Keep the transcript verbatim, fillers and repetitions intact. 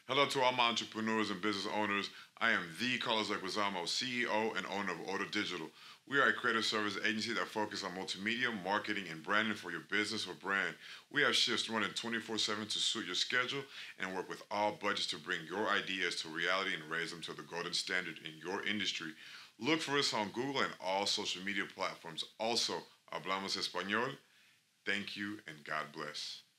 Hello to all my entrepreneurs and business owners. I am the Carlos Leguizamo, C E O and owner of Oro Digital. We are a creative service agency that focuses on multimedia, marketing, and branding for your business or brand. We have shifts running twenty-four seven to suit your schedule and work with all budgets to bring your ideas to reality and raise them to the golden standard in your industry. Look for us on Google and all social media platforms. Also, hablamos español. Thank you and God bless.